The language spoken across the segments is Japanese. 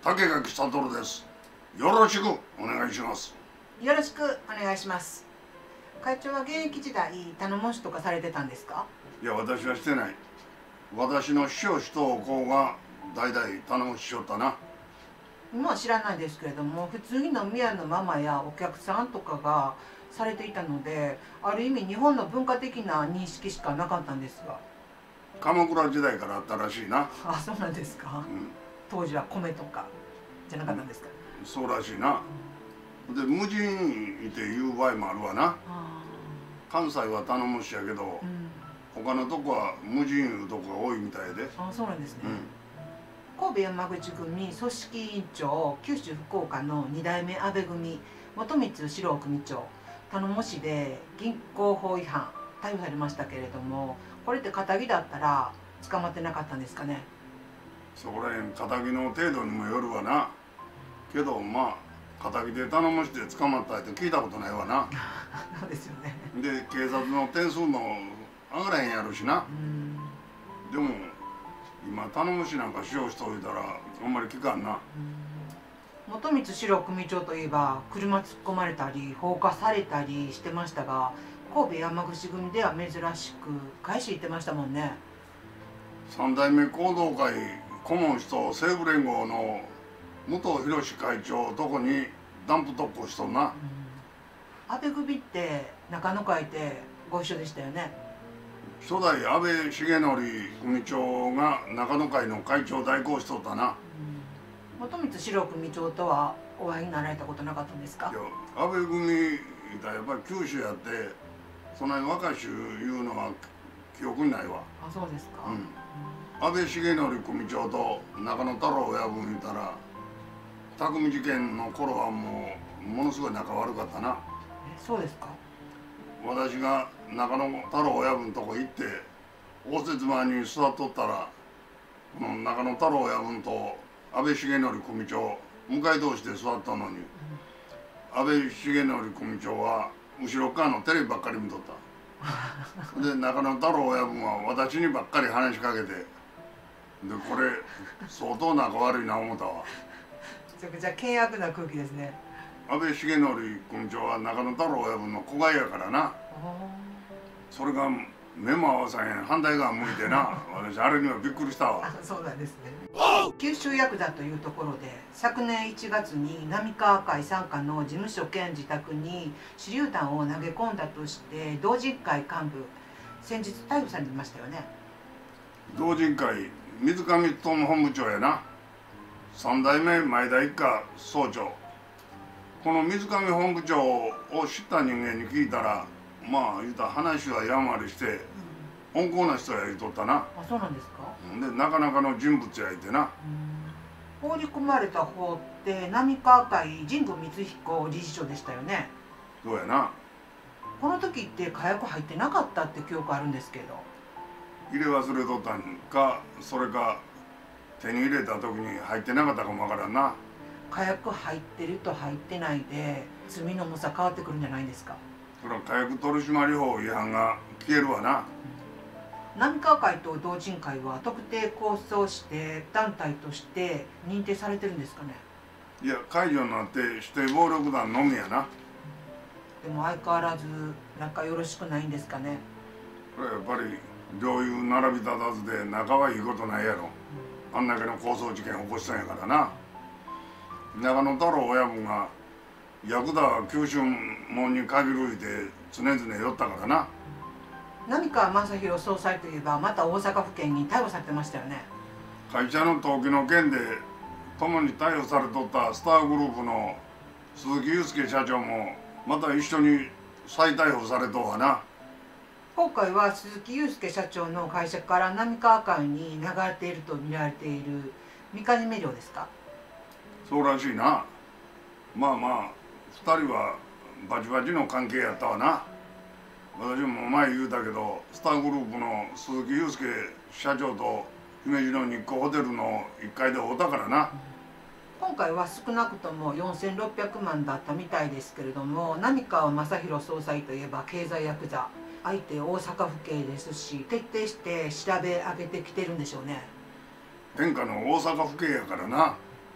竹垣悟です。よろしくお願いします。 よろしくお願いします。会長は現役時代頼もしとかされてたんですか？ いや、私はしてない。私の師匠子子が代々頼もししよったな。 今は知らないですけれども、普通に飲み屋のママやお客さんとかがされていたので、ある意味日本の文化的な認識しかなかったんですが。 鎌倉時代からあったらしいな。 あ、そうなんですか。当時は米とかじゃなかったんですか。 そうらしいな。で、無人いて言う場合もあるわな。関西は頼もしやけど、他のとこは無人いうとこが多いみたいで。 あ、そうなんですね。神戸山口組組織委員長、九州福岡の2代目安倍組、本光史郎組長、頼もしで銀行法違反逮捕されましたけれども、これって堅気だったら捕まってなかったんですかね。 そこらへん堅気の程度にもよるわな。けどまあ堅気で頼もして捕まったって聞いたことないわな。 そうですよね。 で警察の点数も上がらへんやろしな。でも今頼もしなんかしようしておいたらあんまり聞かんな。 本光史郎組長といえば車突っ込まれたり放火されたりしてましたが、神戸山口組では珍しく返し行ってましたもんね。 三代目行動会顧問と西武連合の武藤博会長とこにダンプ特攻しとんな。 安倍組って中野会でご一緒でしたよね。 初代安倍重則組長が中野会の会長代行しとったな。 本光史郎組長とはお会いになられたことなかったんですか？ いや、安倍組いたらやっぱり九州やってそんなに若い衆いうのは記憶にないわ。 あ、そうですか。 安倍重則組長と中野太郎親分いたら匠事件の頃はものすごい仲悪かったな。 そうですか。 私が中野太郎親分とこ行って応接間に座っとったら、この中野太郎親分と安倍重則組長向かい同士で座ったのに、安倍重則組長は後ろ側のテレビばっかり見とったで中野太郎親分は私にばっかり話しかけて、でこれ相当仲悪いな思ったわ。 めちゃくちゃ険悪な空気ですね。 安倍重則組長は中野太郎親分の子飼いやからな。それが目も合わさへん反対側向いてな私あれにはびっくりしたわ。 そうなんですね。九州ヤクザというところで昨年1月に浪川会傘下の事務所兼自宅に手榴弾を投げ込んだとして同人会幹部先日逮捕されましたよね。 同人会水上勉本部長やな。三代目前田一家総長。この水上本部長を知った人間に聞いたら、まあ言うたら話はやんわりして温厚な人や言うとったな。 あ、そうなんですか。 でなかなかの人物やいてな。 放り込まれた方って浪川会神宮光彦理事長でしたよね。 そうやな。 この時って火薬入ってなかったって記憶あるんですけど。 入れ忘れとったんか、それか手に入れた時に入ってなかったかもわからんな。 火薬入ってると入ってないで罪の重さ変わってくるんじゃないですか。 それは火薬取締法違反が消えるわな。 浪川会と同人会は特定抗争して団体として認定されてるんですかね。 いや、解除になって指定暴力団のみやな。 でも相変わらず仲よろしくないんですかね。 これやっぱり両友並び立たずで仲はいいことないやろ。あんだけの抗争事件起こしたんやからな。中野太郎親分がヤクザは九州門に限るいて常々寄ったからな。 浪川雅弘総裁といえばまた大阪府警に逮捕されてましたよね。 会社の登記の件で共に逮捕されとったスターグループの鈴木雄介社長もまた一緒に再逮捕されとうわな。 今回は鈴木雄介社長の会社から浪川会に流れていると見られているみかじめ料ですか。 そうらしいな。まあまあ2人はバチバチの関係やったわな。私も前言うたけどスターグループの鈴木雄介社長と姫路の日光ホテルの1階で会うたからな。 今回は少なくとも4600万だったみたいですけれども、浪川雅弘総裁といえば経済ヤクザ、相手大阪府警ですし徹底して調べ上げてきてるんでしょうね。 天下の大阪府警やからな。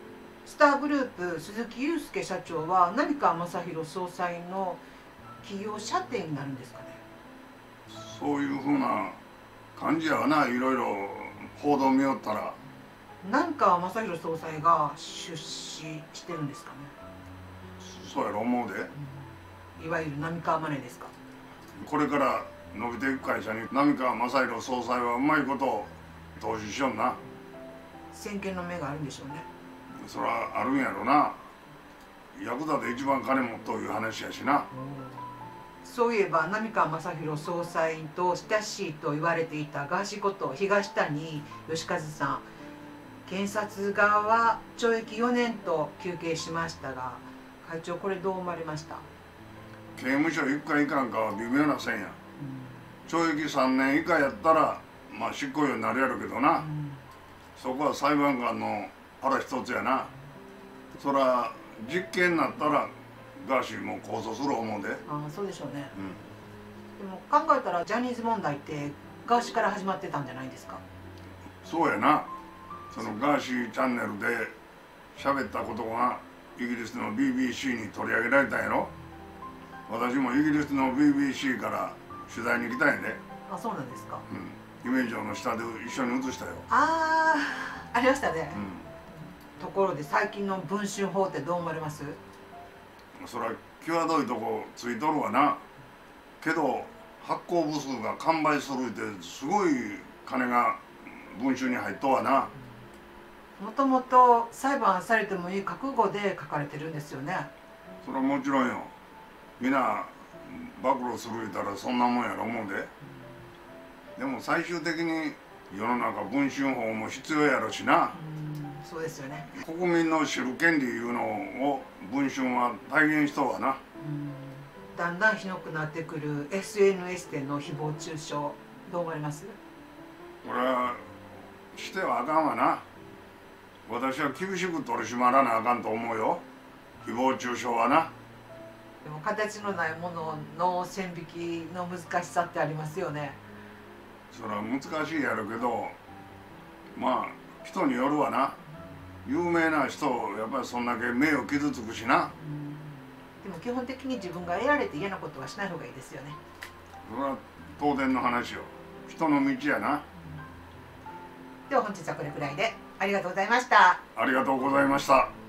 スターグループ鈴木雄介社長は浪川雅弘総裁の企業舎弟になるんですかね。 そういうふうな感じやわな、いろいろ報道見よったら。 浪川雅弘総裁が出資してるんですかね。 そうやろ思うで。 いわゆる浪川マネーですか。 これから伸びていく会社に浪川雅弘総裁はうまいこと投資しよんな。 先見の目があるんでしょうね。 そらあるんやろな。ヤクザで一番金持っという話やしな。 そういえば浪川雅弘総裁と親しいと言われていたガーシーこと東谷義和さん、検察側は懲役4年と求刑しましたが、会長これどう思われました？ 刑務所行くか行かんかは微妙な線や。懲役3年以下やったらまあ執行猶予になるやろうけどな、そこは裁判官の腹一つやな。そら実刑になったらガーシーも控訴する思うで。 ああ、そうでしょうね。でも考えたらジャニーズ問題ってガーシーから始まってたんじゃないですか。 そうやな。そのガーシーチャンネルで喋ったことがイギリスの BBC に取り上げられたんやろ。私もイギリスの BBC から取材に来たんやで。 あ、そうなんですか。 夢城の下で一緒に映したよ。 ああ、ありましたね。 うところで最近の文春法ってどう思われます？ そら際どいとこついとるわな。けど発行部数が完売するってすごい金が文春に入っとわな。 もともと裁判されてもいい覚悟で書かれてるんですよね。 それはもちろんよ。みんな暴露する言うたらそんなもんやろ思うで。でも最終的に世の中文春法も必要やろしな。 そうですよね。 国民の知る権利いうのを文春は体現しとうわな。 だんだんひどくなってくる SNS での誹謗中傷、どう思われます？ これはしてはあかんわな。私は厳しく取り締まらなあかんと思うよ、誹謗中傷はな。 でも形のないものの線引きの難しさってありますよね。 それは難しいやろうけど、まあ人によるわな。有名な人やっぱりそんだけ名誉傷つくしな。 でも基本的に自分が得られて嫌なことはしない方がいいですよね。 それは当然の話よ。人の道やな。 では本日はこれくらいでありがとうございました。 ありがとうございました。